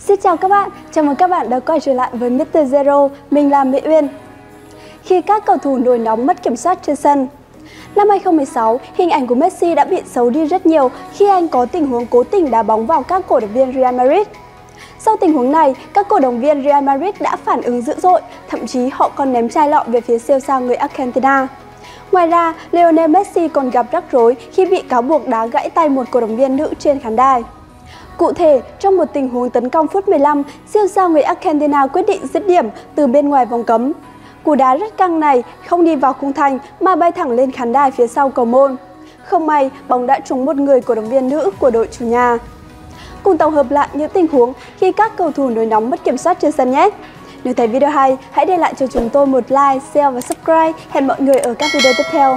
Xin chào các bạn, chào mừng các bạn đã quay trở lại với Mr. Zero, mình là Mỹ Uyên. Khi các cầu thủ nổi nóng mất kiểm soát trên sân. Năm 2016, hình ảnh của Messi đã bị xấu đi rất nhiều khi anh có tình huống cố tình đá bóng vào các cổ động viên Real Madrid. Sau tình huống này, các cổ động viên Real Madrid đã phản ứng dữ dội, thậm chí họ còn ném chai lọ về phía siêu sao người Argentina. Ngoài ra, Lionel Messi còn gặp rắc rối khi bị cáo buộc đá gãy tay một cổ động viên nữ trên khán đài. Cụ thể, trong một tình huống tấn công phút 15, siêu sao người Argentina quyết định dứt điểm từ bên ngoài vòng cấm. Cú đá rất căng này không đi vào khung thành mà bay thẳng lên khán đài phía sau cầu môn. Không may, bóng đã trúng một người cổ động viên nữ của đội chủ nhà. Cùng tổng hợp lại những tình huống khi các cầu thủ nổi nóng mất kiểm soát trên sân nhé! Nếu thấy video hay, hãy để lại cho chúng tôi một like, share và subscribe. Hẹn mọi người ở các video tiếp theo.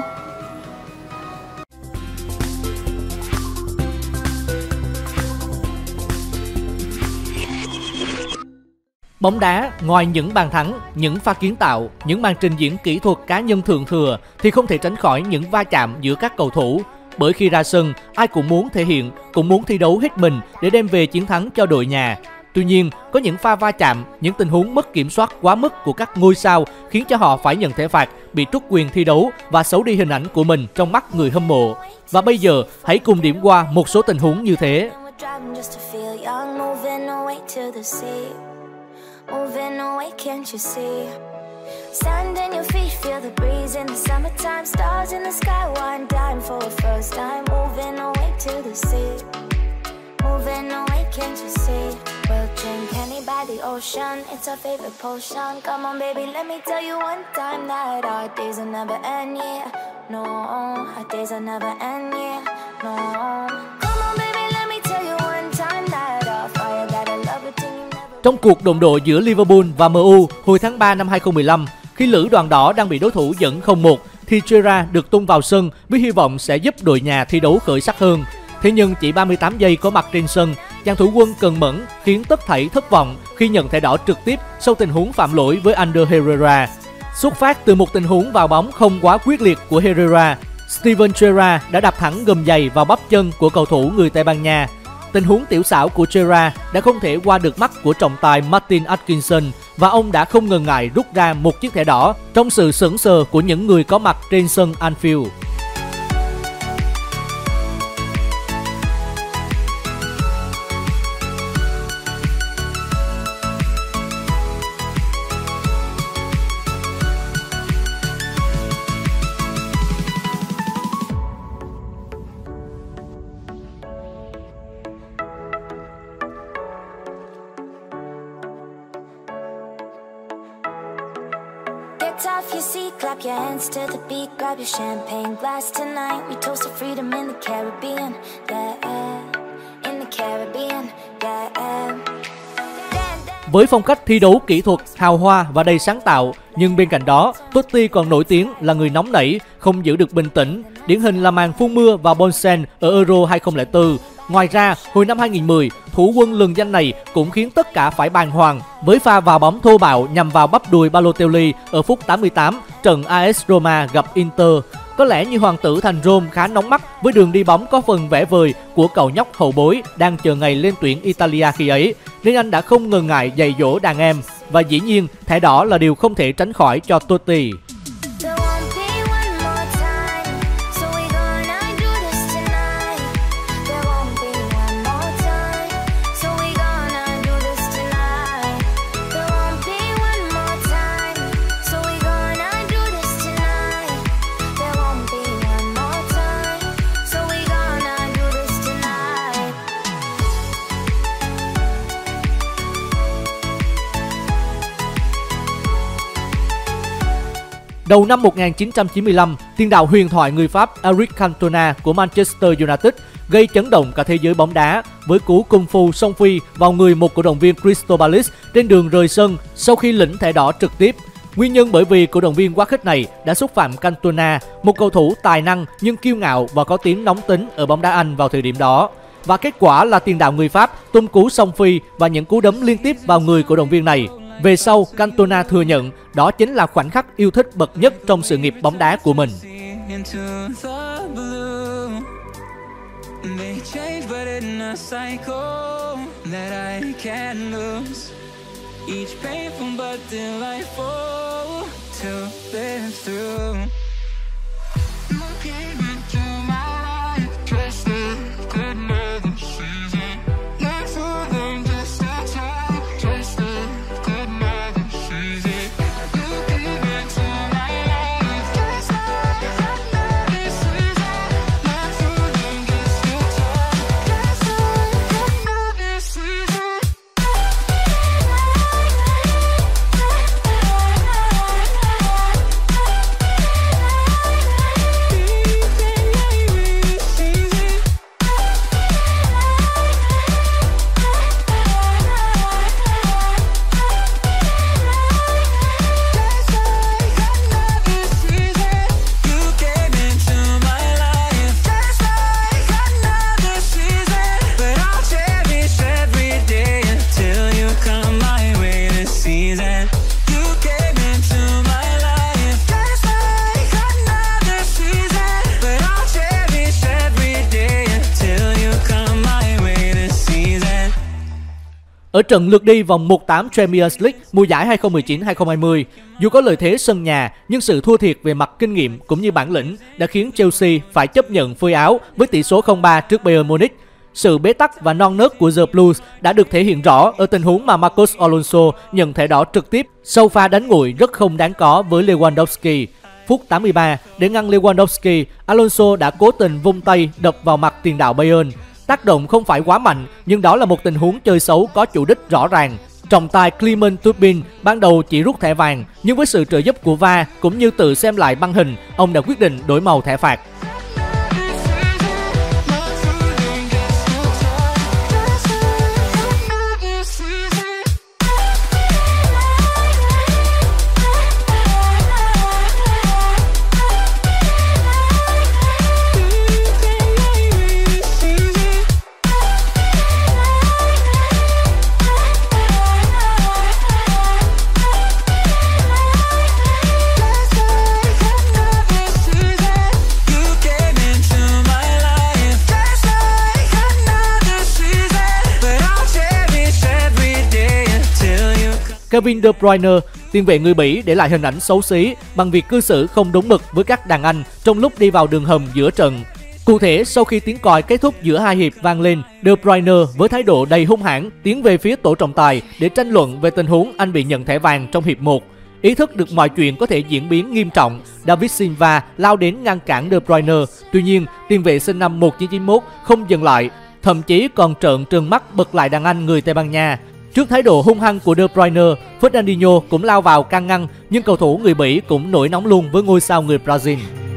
Bóng đá, ngoài những bàn thắng, những pha kiến tạo, những màn trình diễn kỹ thuật cá nhân thượng thừa thì không thể tránh khỏi những va chạm giữa các cầu thủ. Bởi khi ra sân, ai cũng muốn thể hiện, cũng muốn thi đấu hết mình để đem về chiến thắng cho đội nhà. Tuy nhiên, có những pha va chạm, những tình huống mất kiểm soát quá mức của các ngôi sao khiến cho họ phải nhận thẻ phạt, bị trút quyền thi đấu và xấu đi hình ảnh của mình trong mắt người hâm mộ. Và bây giờ, hãy cùng điểm qua một số tình huống như thế. Moving away, can't you see? Stand on your feet, feel the breeze in the summertime. Stars in the sky, one dime for a first time. Moving away to the sea. Moving away, can't you see? We'll drink honey by the ocean. It's our favorite potion. Come on, baby, let me tell you one time that our days will never end, yeah. No, our days will never end, yeah. No. Trong cuộc đụng độ giữa Liverpool và MU hồi tháng 3 năm 2015, khi lữ đoàn đỏ đang bị đối thủ dẫn 0-1, thì Gerrard được tung vào sân với hy vọng sẽ giúp đội nhà thi đấu khởi sắc hơn. Thế nhưng chỉ 38 giây có mặt trên sân, chàng thủ quân cần mẫn khiến tất thảy thất vọng khi nhận thẻ đỏ trực tiếp sau tình huống phạm lỗi với Ander Herrera. Xuất phát từ một tình huống vào bóng không quá quyết liệt của Herrera, Steven Gerrard đã đạp thẳng gầm giày vào bắp chân của cầu thủ người Tây Ban Nha. Tình huống tiểu xảo của Gerrard đã không thể qua được mắt của trọng tài Martin Atkinson và ông đã không ngần ngại rút ra một chiếc thẻ đỏ trong sự sững sờ của những người có mặt trên sân Anfield. Off your seat, clap your hands to the beat, grab your champagne glass tonight. We toast to freedom in the Caribbean, yeah, in the Caribbean, yeah. Với phong cách thi đấu kỹ thuật, hào hoa và đầy sáng tạo, nhưng bên cạnh đó, Totti còn nổi tiếng là người nóng nảy, không giữ được bình tĩnh. Điển hình là màn phun mưa vào Bonsen ở Euro 2004. Ngoài ra, hồi năm 2010, thủ quân lừng danh này cũng khiến tất cả phải bàng hoàng với pha vào bóng thô bạo nhằm vào bắp đùi Balotelli ở phút 88 trận AS Roma gặp Inter. Có lẽ như hoàng tử thành Rome khá nóng mắt với đường đi bóng có phần vẽ vời của cậu nhóc hậu bối đang chờ ngày lên tuyển Italia khi ấy, nên anh đã không ngần ngại dạy dỗ đàn em. Và dĩ nhiên, thẻ đỏ là điều không thể tránh khỏi cho Totti. Đầu năm 1995, tiền đạo huyền thoại người Pháp Eric Cantona của Manchester United gây chấn động cả thế giới bóng đá với cú cung phu song phi vào người một cổ động viên Crystal Palace trên đường rời sân sau khi lĩnh thẻ đỏ trực tiếp. Nguyên nhân bởi vì cổ động viên quá khích này đã xúc phạm Cantona, một cầu thủ tài năng nhưng kiêu ngạo và có tiếng nóng tính ở bóng đá Anh vào thời điểm đó. Và kết quả là tiền đạo người Pháp tung cú song phi và những cú đấm liên tiếp vào người cổ động viên này. Về sau, Cantona thừa nhận đó chính là khoảnh khắc yêu thích bậc nhất trong sự nghiệp bóng đá của mình. that I can't lose. Each painful but delightful to live through. You came into my life just like another season. Like more than just a time, just like another season. You came into my life just like another season. Like more than just a time, just like another season. Ở trận lượt đi vòng 1/8 Champions League mùa giải 2019-2020, dù có lợi thế sân nhà nhưng sự thua thiệt về mặt kinh nghiệm cũng như bản lĩnh đã khiến Chelsea phải chấp nhận phơi áo với tỷ số 0-3 trước Bayern Munich. Sự bế tắc và non nớt của The Blues đã được thể hiện rõ ở tình huống mà Marcos Alonso nhận thẻ đỏ trực tiếp sau pha đánh nguội rất không đáng có với Lewandowski. Phút 83, để ngăn Lewandowski, Alonso đã cố tình vung tay đập vào mặt tiền đạo Bayern. Tác động không phải quá mạnh, nhưng đó là một tình huống chơi xấu có chủ đích rõ ràng. Trọng tài Clement Turpin ban đầu chỉ rút thẻ vàng, nhưng với sự trợ giúp của VAR cũng như tự xem lại băng hình, ông đã quyết định đổi màu thẻ phạt. Kevin De Bruyne, tiền vệ người Bỉ để lại hình ảnh xấu xí bằng việc cư xử không đúng mực với các đàn anh trong lúc đi vào đường hầm giữa trận. Cụ thể, sau khi tiếng còi kết thúc giữa hai hiệp vang lên, De Bruyne với thái độ đầy hung hãn tiến về phía tổ trọng tài để tranh luận về tình huống anh bị nhận thẻ vàng trong hiệp 1. Ý thức được mọi chuyện có thể diễn biến nghiêm trọng, David Silva lao đến ngăn cản De Bruyne. Tuy nhiên, tiền vệ sinh năm 1991 không dừng lại, thậm chí còn trợn trừng mắt bật lại đàn anh người Tây Ban Nha. Trước thái độ hung hăng của De Bruyne, Fernandinho cũng lao vào can ngăn, nhưng cầu thủ người Bỉ cũng nổi nóng luôn với ngôi sao người Brazil.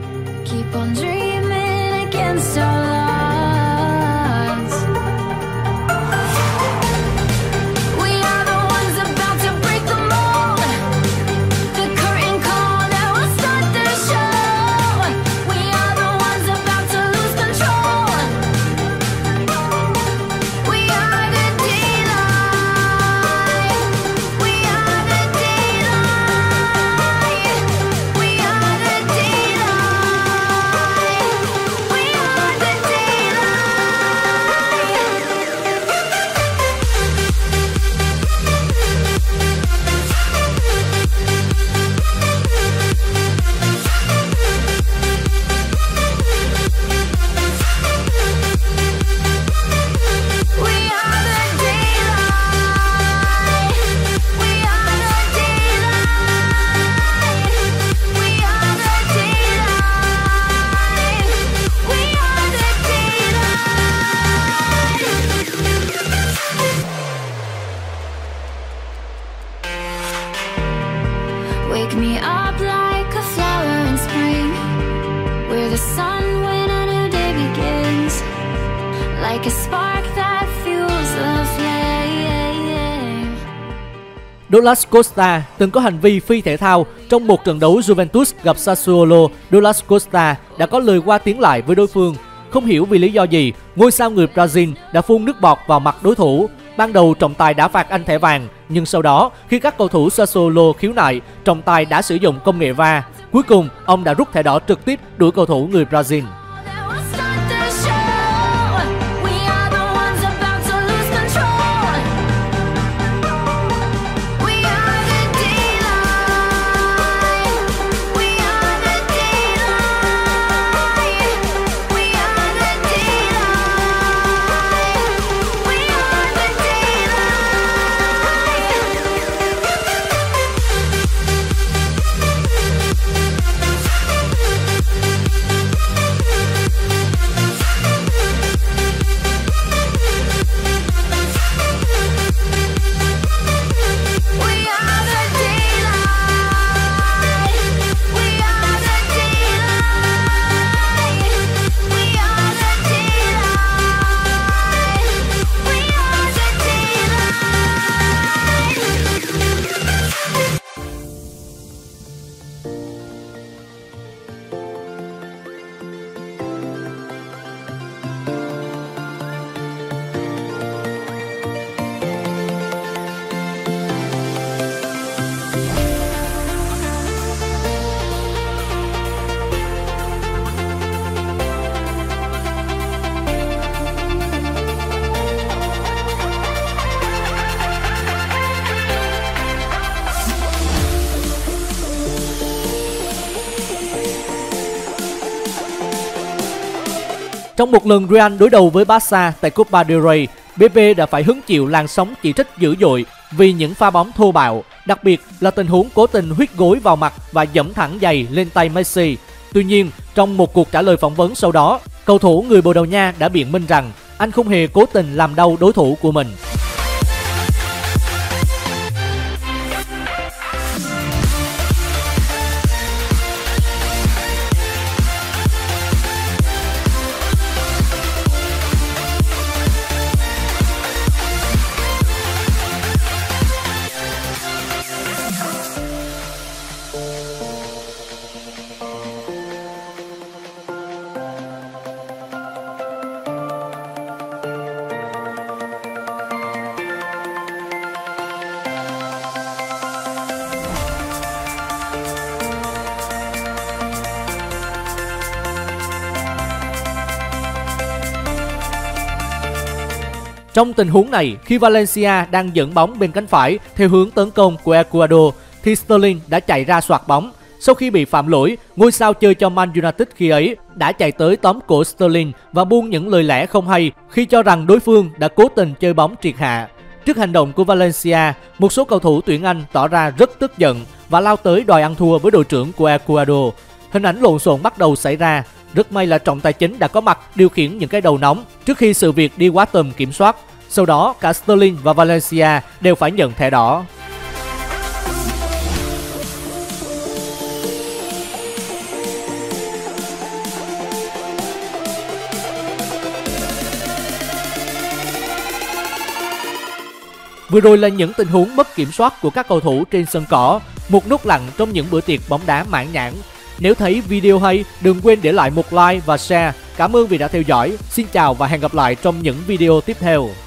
Wake me up like a flower in spring, where the sun when a new day begins, like a spark that fuels the flame. Douglas Costa từng có hành vi phi thể thao trong một trận đấu Juventus gặp Sassuolo. Douglas Costa đã có lời qua tiếng lại với đối phương. Không hiểu vì lý do gì, ngôi sao người Brazil đã phun nước bọt vào mặt đối thủ. Ban đầu trọng tài đã phạt anh thẻ vàng, nhưng sau đó khi các cầu thủ Sassuolo khiếu nại, trọng tài đã sử dụng công nghệ VAR. Cuối cùng, ông đã rút thẻ đỏ trực tiếp đuổi cầu thủ người Brazil. We are the ones about to lose control. Trong một lần Real đối đầu với Barca tại Copa del Rey, Pepe đã phải hứng chịu làn sóng chỉ trích dữ dội vì những pha bóng thô bạo, đặc biệt là tình huống cố tình huých gối vào mặt và giẫm thẳng giày lên tay Messi. Tuy nhiên, trong một cuộc trả lời phỏng vấn sau đó, cầu thủ người Bồ Đào Nha đã biện minh rằng anh không hề cố tình làm đau đối thủ của mình. Trong tình huống này, khi Valencia đang dẫn bóng bên cánh phải theo hướng tấn công của Ecuador, thì Sterling đã chạy ra soạt bóng. Sau khi bị phạm lỗi, ngôi sao chơi cho Man United khi ấy đã chạy tới tóm cổ Sterling và buông những lời lẽ không hay khi cho rằng đối phương đã cố tình chơi bóng triệt hạ. Trước hành động của Valencia, một số cầu thủ tuyển Anh tỏ ra rất tức giận và lao tới đòi ăn thua với đội trưởng của Ecuador. Hình ảnh lộn xộn bắt đầu xảy ra. Rất may là trọng tài chính đã có mặt điều khiển những cái đầu nóng trước khi sự việc đi quá tầm kiểm soát. Sau đó, cả Sterling và Valencia đều phải nhận thẻ đỏ. Vừa rồi là những tình huống mất kiểm soát của các cầu thủ trên sân cỏ, một nốt lặng trong những bữa tiệc bóng đá mãn nhãn. Nếu thấy video hay, đừng quên để lại một like và share. Cảm ơn vì đã theo dõi. Xin chào và hẹn gặp lại trong những video tiếp theo.